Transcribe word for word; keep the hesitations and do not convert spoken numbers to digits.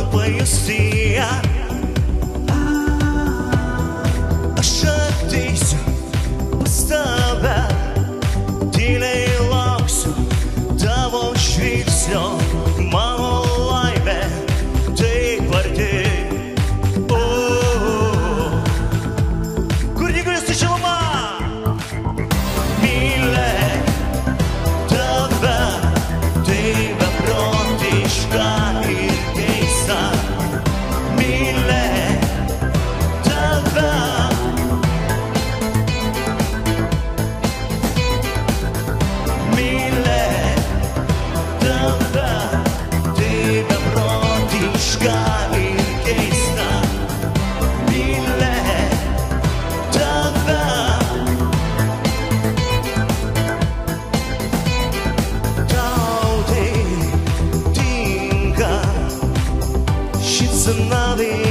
pajusti ją. Aš ateisiu pas tave, tyliai lauksiu tavo žvilgsnio, mano laimė taip arti. Kur dingo jūsų šiluma? Mylėk tave, tai beprotiška ir keista. Mylėk tave. Mylėk tave, tai beprotiška ir keista. Mylėk tave. Tau tai tinka ši sena daina.